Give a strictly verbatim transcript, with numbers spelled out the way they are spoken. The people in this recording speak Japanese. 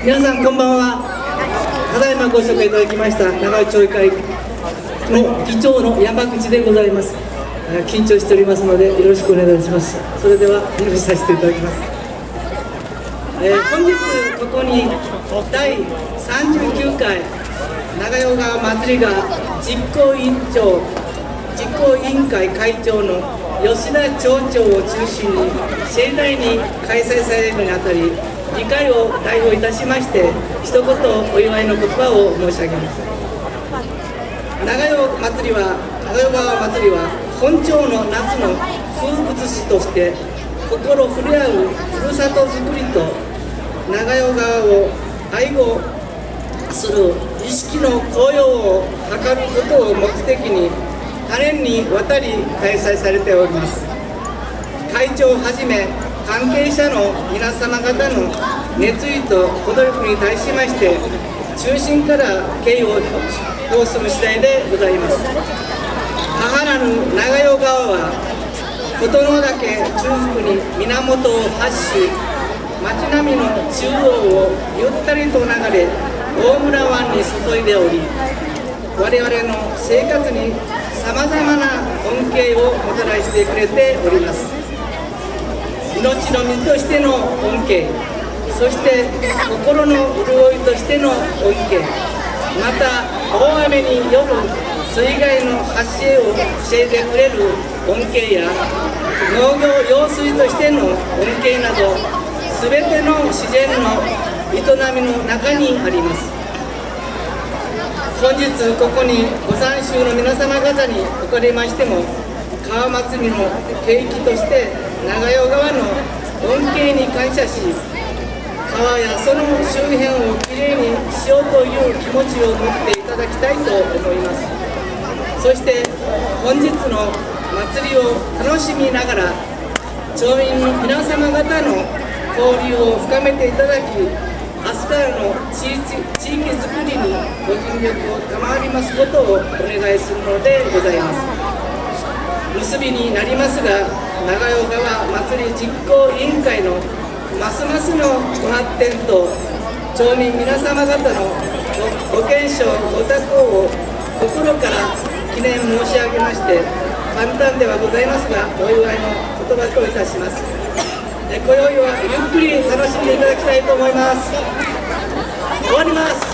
皆さんこんばんは。ただいまご紹介いただきました長井町議会の議長の山口でございます。緊張しておりますのでよろしくお願いします。それでは許させていただきます。えー、本日ここにだいさんじゅうきゅうかい長与川祭りが実行委員長実行委員会会長の吉田町長を中心に盛大に開催されるにあたり、議会を代表いたしまして一言お祝いの言葉を申し上げます。長与祭りは長与川祭りは本町の夏の風物詩として心触れ合うふるさとづくりと長与川を愛護する意識の高揚を図ることを目的に多年にわたり開催されております。会長をはじめ関係者の皆様方の熱意とご努力に対しまして衷心から敬意を表する次第でございます。母なる長与川は琴ノ岳中腹に源を発し、町並みの中央をゆったりと流れ大村湾に注いでおり、我々の生活にさまざまな恩恵をもたらしてくれております。命の水としての恩恵、そして心の潤いとしての恩恵、また大雨による水害の発生を防いでくれる恩恵や農業用水としての恩恵など、すべての自然の営みの中にあります。本日ここにご参集の皆様方におかれましても、川祭りの景気として長与川の恩恵に感謝し、川やその周辺をきれいにしようという気持ちを持っていただきたいと思います。そして本日の祭りを楽しみながら町民の皆様方の交流を深めていただき、明日からの地域づくりにご尽力を賜りますことをお願いするのでございます。結びになりますが、長与川祭り実行委員会のますますのご発展と町民皆様方のご健勝ご多幸を心から記念申し上げまして、簡単ではございますがお祝いの言葉といたします。今宵はゆっくり楽しんでいただきたいと思います。終わります。